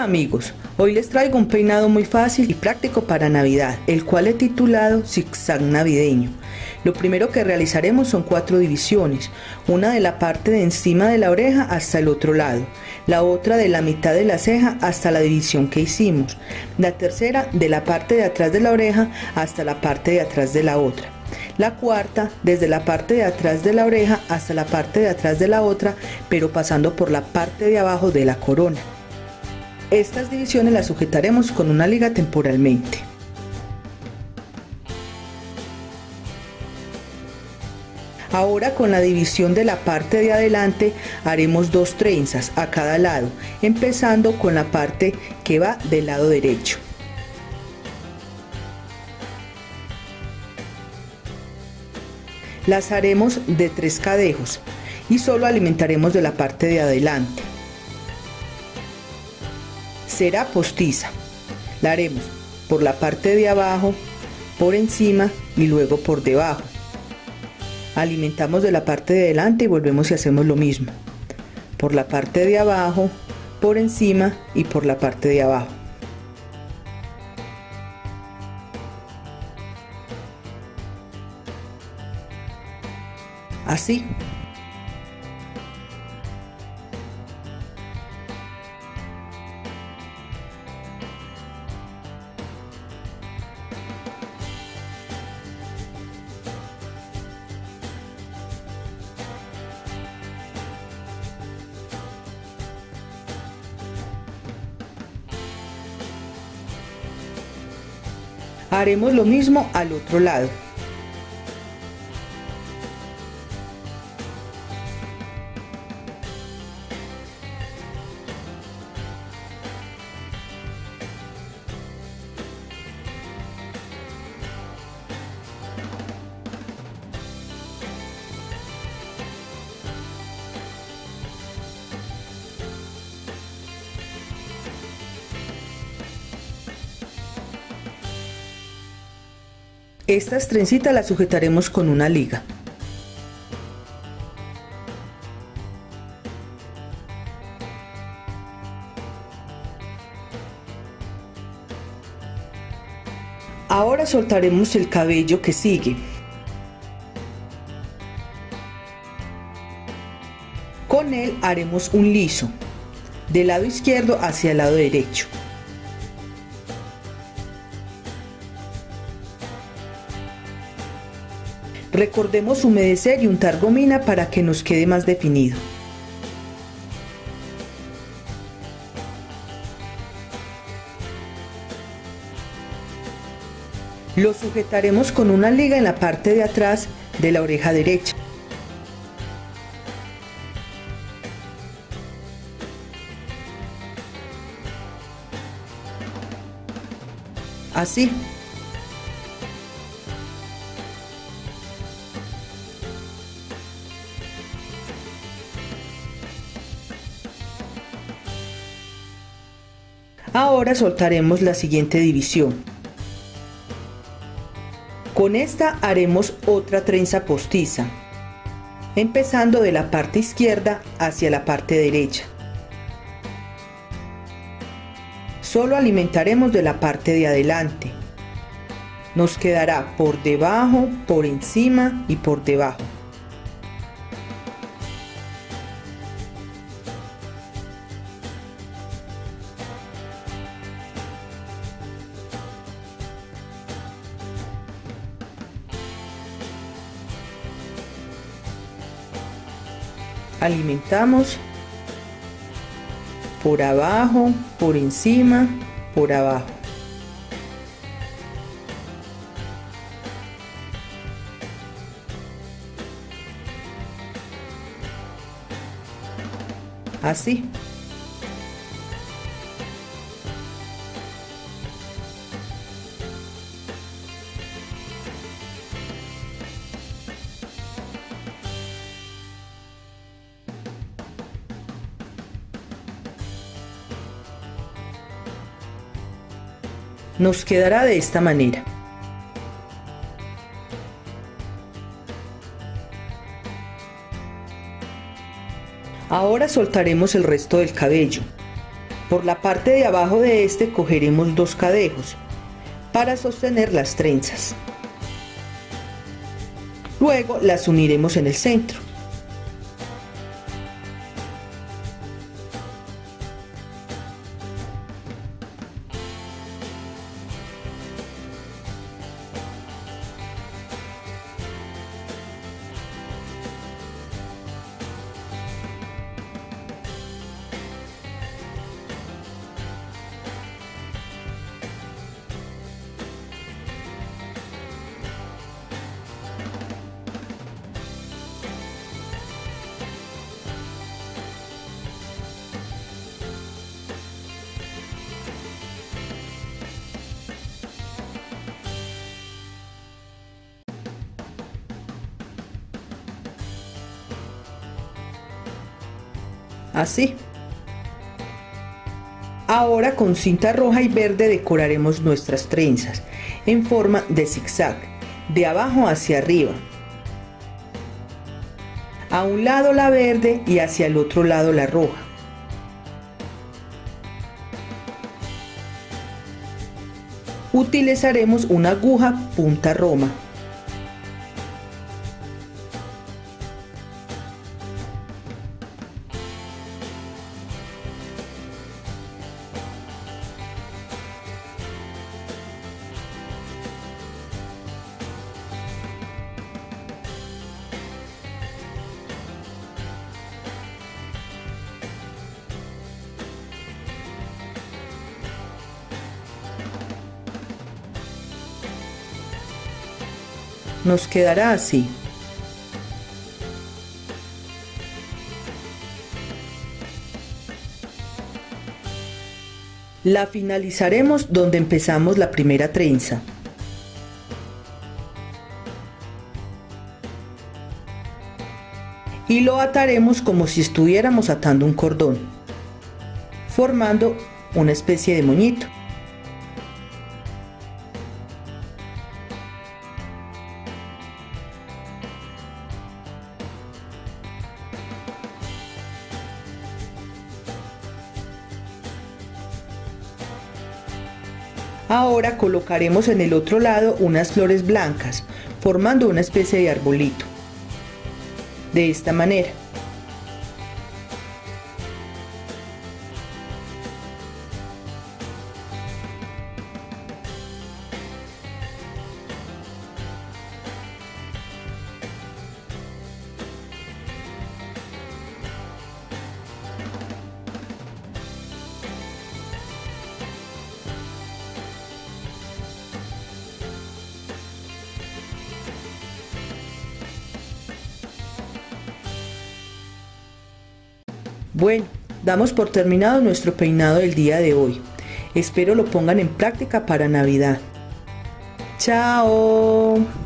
Hola amigos, hoy les traigo un peinado muy fácil y práctico para Navidad, el cual he titulado Zigzag Navideño. Lo primero que realizaremos son 4 divisiones, una de la parte de encima de la oreja hasta el otro lado, la otra de la mitad de la ceja hasta la división que hicimos, la tercera de la parte de atrás de la oreja hasta la parte de atrás de la otra, la cuarta desde la parte de atrás de la oreja hasta la parte de atrás de la otra, pero pasando por la parte de abajo de la corona. Estas divisiones las sujetaremos con una liga temporalmente. Ahora con la división de la parte de adelante haremos 2 trenzas a cada lado, empezando con la parte que va del lado derecho. Las haremos de 3 cadejos y solo alimentaremos de la parte de adelante. Será postiza. La haremos por la parte de abajo, por encima y luego por debajo. Alimentamos de la parte de adelante y volvemos y hacemos lo mismo. Por la parte de abajo, por encima y por la parte de abajo. Así. Haremos lo mismo al otro lado. Estas trencitas las sujetaremos con una liga. Ahora soltaremos el cabello que sigue. Con él haremos un liso, del lado izquierdo hacia el lado derecho. Recordemos humedecer y untar gomina para que nos quede más definido. Lo sujetaremos con una liga en la parte de atrás de la oreja derecha. Así. Ahora soltaremos la siguiente división. Con esta haremos otra trenza postiza, empezando de la parte izquierda hacia la parte derecha. Solo alimentaremos de la parte de adelante. Nos quedará por debajo, por encima y por debajo. Alimentamos por abajo, por encima, por abajo. Así. Nos quedará de esta manera. Ahora soltaremos el resto del cabello. Por la parte de abajo de este cogeremos 2 cadejos para sostener las trenzas. Luego las uniremos en el centro. Así. Ahora con cinta roja y verde decoraremos nuestras trenzas en forma de zigzag, de abajo hacia arriba. A un lado la verde y hacia el otro lado la roja. Utilizaremos una aguja punta roma. Nos quedará así. La finalizaremos donde empezamos la primera trenza. Y lo ataremos como si estuviéramos atando un cordón, formando una especie de moñito. Ahora colocaremos en el otro lado unas flores blancas, formando una especie de arbolito. De esta manera. Bueno, damos por terminado nuestro peinado del día de hoy. Espero lo pongan en práctica para Navidad. ¡Chao!